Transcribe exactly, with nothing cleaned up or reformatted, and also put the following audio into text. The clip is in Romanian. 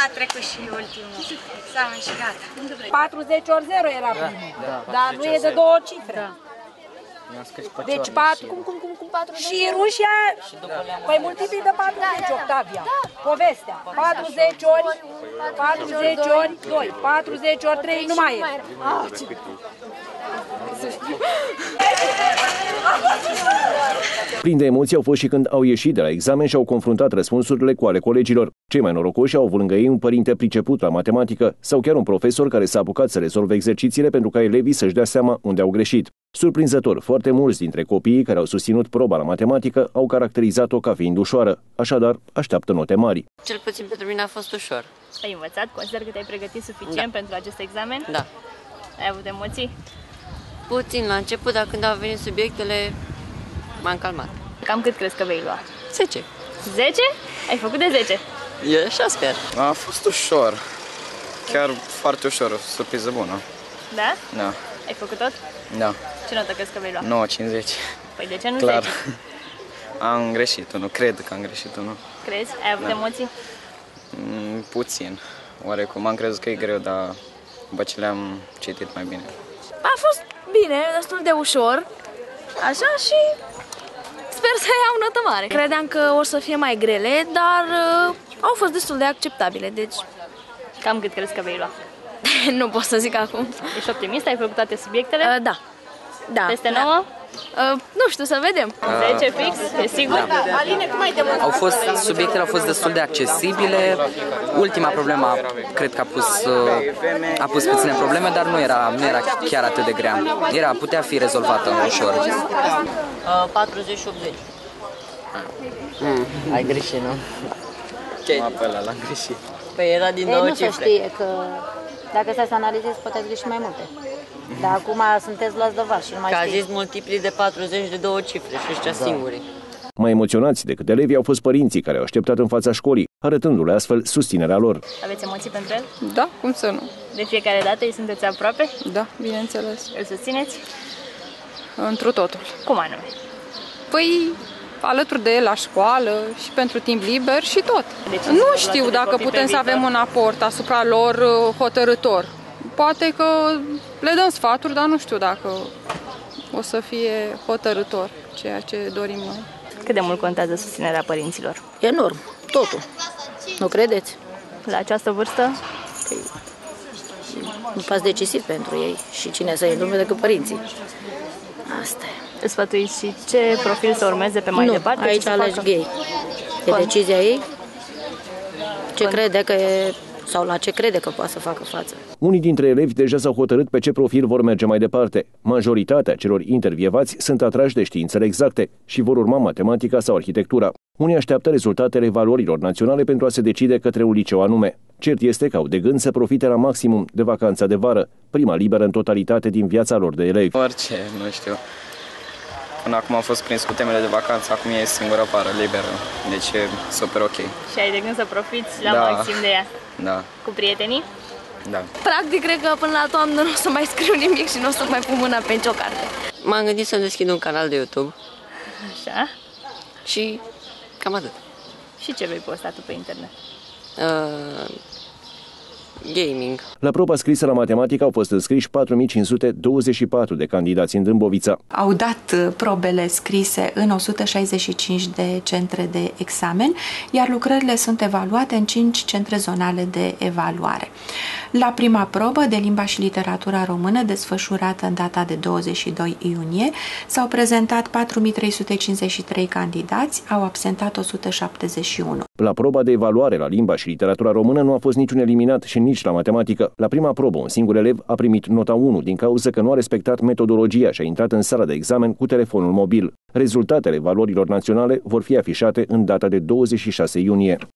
a trecut și ultimul examen și gata. patruzeci ori zero era primul, dar nu e de două cifre. Deci patru, cum, cum, cum, cum patruzeci? Și Rusia, păi multipli de patruzeci, Octavia. Povestea, patruzeci ori, patruzeci ori doi, patruzeci ori trei, nu mai e. Plini de emoții au fost și când au ieșit de la examen și au confruntat răspunsurile cu ale colegilor. Cei mai norocoși au avut lângă ei un părinte priceput la matematică sau chiar un profesor care s-a apucat să rezolve exercițiile pentru ca elevii să-și dea seama unde au greșit. Surprinzător, foarte mulți dintre copiii care au susținut proba la matematică au caracterizat-o ca fiind ușoară, așadar așteaptă note mari. Cel puțin pentru mine a fost ușor. Ai învățat? Consider că te-ai pregătit suficient da. pentru acest examen? Da. Ai avut emoții? Puțin la început, dar când au venit subiectele, m-am calmat. Cam cât crezi că vei lua? zece. zece? Ai făcut de zece? Eu așa sper. A fost ușor. Chiar foarte ușor, o surpriză bună. Da? Da. Ai făcut tot? Da. Ce notă crezi că vei lua? nouă cincizeci. Păi de ce nu Clar. zece? Am greșit unul, cred că am greșit unul. Crezi? Ai avut Da. emoții? Mm, puțin. Oarecum am crezut că e greu, dar după ce le-am citit mai bine. A fost bine, destul de ușor, așa, și sper să iau notă mare. Credeam că o să fie mai grele, dar uh, au fost destul de acceptabile, deci... Cam cât crezi că vei lua? Nu pot să zic acum. Ești optimist? Ai făcut toate subiectele? Uh, da. Da. Peste nouă? Uh, nu știu, să vedem. zece fix? E sigur? Da. Aline, cum ai de mult? Au fost, subiectele au fost destul de accesibile. Ultima problemă, cred că a pus, a pus puține probleme, dar nu era, nu era chiar atât de grea. Era, putea fi rezolvată ușor. Uh, patruzeci și optzeci. Mm, ai greșit, nu? Okay. Mă apă l-am greșit. Păi era din două cifre. Nu se știe că dacă stai să analizezi, poate ați greșit mai multe. Dar acum sunteți luați de vas și nu mai Că a știți. zis multipli de patruzeci de două cifre și ăștia da. singuri. Mai emoționați decât elevii au fost părinții care au așteptat în fața școlii, arătându-le astfel susținerea lor. Aveți emoții pentru el? Da, cum să nu? De fiecare dată îi sunteți aproape? Da, bineînțeles. Îl susțineți? Întru totul. Cum anume? Păi, alături de el la școală și pentru timp liber și tot. Deci, nu știu dacă putem să avem un aport asupra lor hotărâtor. Poate că le dăm sfaturi, dar nu știu dacă o să fie hotărâtor ceea ce dorim noi. Cât de mult contează susținerea părinților? Enorm, totul. Nu credeți? La această vârstă? Păi, un pas decisiv pentru ei și cine să îi lume decât părinții. Asta e. Îți sfătuiți și ce profil să urmeze pe mai nu, departe? aici alegi gay. E Con... decizia ei ce Con... crede că e, sau la ce crede că poate să facă față. Unii dintre elevi deja s-au hotărât pe ce profil vor merge mai departe. Majoritatea celor intervievați sunt atrași de științele exacte și vor urma matematica sau arhitectura. Unii așteaptă rezultatele evaluărilor naționale pentru a se decide către un liceu anume. Cert este că au de gând să profite la maximum de vacanța de vară, prima liberă în totalitate din viața lor de elevi. Orice, nu știu. Până acum am fost prins cu temele de vacanță, acum e singura vară liberă, deci e super ok. Și ai de gând să profiți la da. maxim de ea? Da. Cu prietenii? Da. Practic, cred că până la toamnă nu o să mai scriu nimic și nu o să mai pun mâna pe nicio carte. M-am gândit să-mi deschid un canal de YouTube. Așa. Și cam atât. Și ce vei posta tu pe internet? Uh, gaming. La proba scrisă la matematică au fost înscriși patru mii cinci sute douăzeci și patru de candidați în Dâmbovița. Au dat probele scrise în o sută șaizeci și cinci de centre de examen, iar lucrările sunt evaluate în cinci centre zonale de evaluare. La prima probă de limba și literatura română, desfășurată în data de douăzeci și doi iunie, s-au prezentat patru mii trei sute cincizeci și trei candidați, au absentat o sută șaptezeci și unu. La proba de evaluare la limba și literatura română nu a fost niciun eliminat și nici la matematică. La prima probă, un singur elev a primit nota unu din cauza că nu a respectat metodologia și a intrat în sala de examen cu telefonul mobil. Rezultatele evaluărilor naționale vor fi afișate în data de douăzeci și șase iunie.